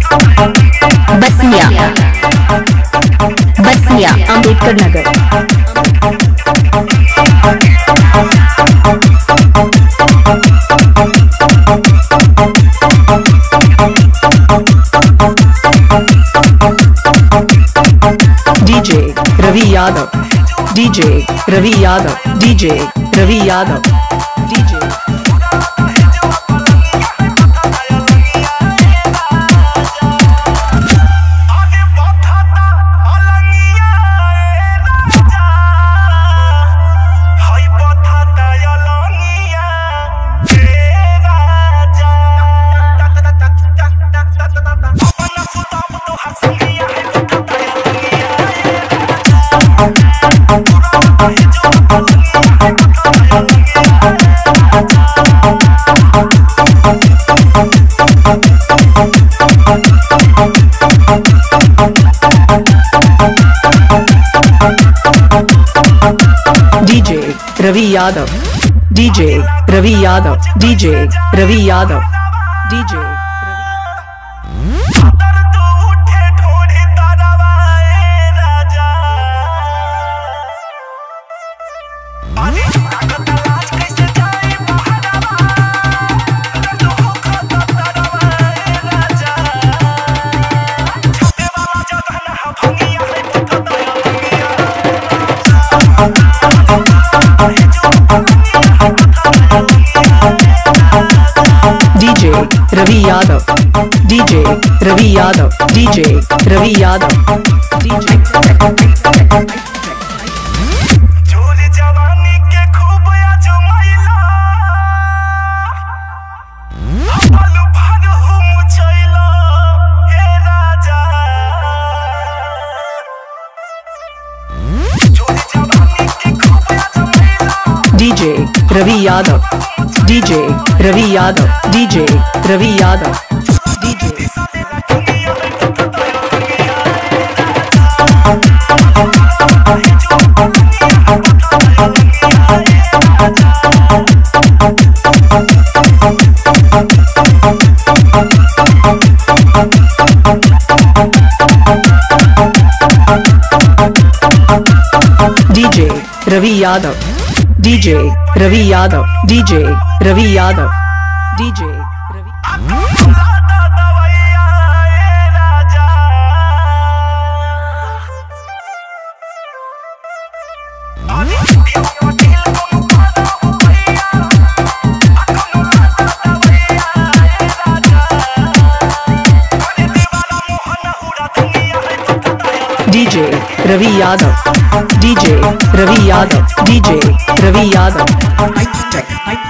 बसिया बसिया Ambedkar Nagar. DJ Ravi Yadav, DJ Ravi Yadav, DJ Ravi Yadav, DJ DJ Ravi Yadav, DJ Ravi Yadav, DJ Ravi Yadav, DJ DJ Ravi Yadav, DJ Ravi Yadav, DJ Ravi Yadav, DJ DJ Ravi Yadav, DJ Ravi Yadav, DJ Ravi Yadav, DJ DJ Ravi Yadav, DJ Ravi Yadav, DJ Ravi Yadav, DJ DJ Ravi Yadav, DJ Ravi Yadav, DJ Ravi Yadav.